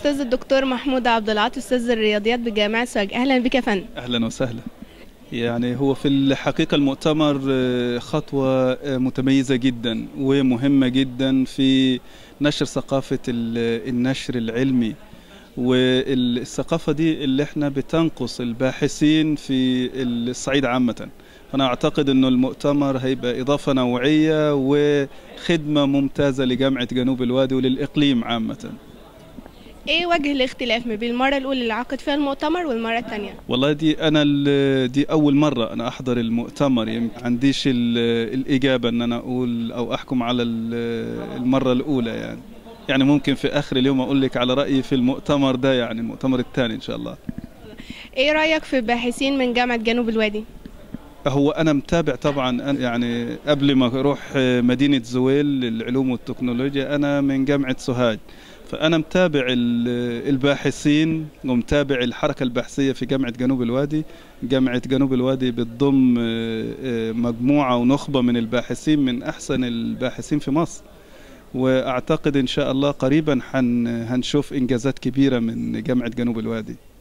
الأستاذ الدكتور محمود عبد العاطي، أستاذ الرياضيات بجامعة سوهاج. أهلا بك يا فندم. أهلا وسهلا. يعني هو في الحقيقة المؤتمر خطوة متميزة جدا ومهمة جدا في نشر ثقافة النشر العلمي، والثقافة دي اللي احنا بتنقص الباحثين في الصعيد عامة. أنا أعتقد أنه المؤتمر هيبقى إضافة نوعية وخدمة ممتازة لجامعة جنوب الوادي وللإقليم عامة. إيه وجه الاختلاف ما بين المرة الأولى اللي عقد فيها المؤتمر والمرة الثانية؟ والله دي أول مرة أنا أحضر المؤتمر، يعني عنديش الإجابة أن أنا أقول أو أحكم على المرة الأولى. يعني ممكن في آخر اليوم أقول لك على رأيي في المؤتمر ده، يعني المؤتمر الثاني إن شاء الله. إيه رأيك في باحثين من جامعة جنوب الوادي؟ هو أنا متابع طبعا، يعني قبل ما أروح مدينة زويل للعلوم والتكنولوجيا أنا من جامعة سوهاج، فأنا متابع الباحثين ومتابع الحركة البحثية في جامعة جنوب الوادي. جامعة جنوب الوادي بتضم مجموعة ونخبة من الباحثين من أحسن الباحثين في مصر، وأعتقد إن شاء الله قريبا هنشوف إنجازات كبيرة من جامعة جنوب الوادي.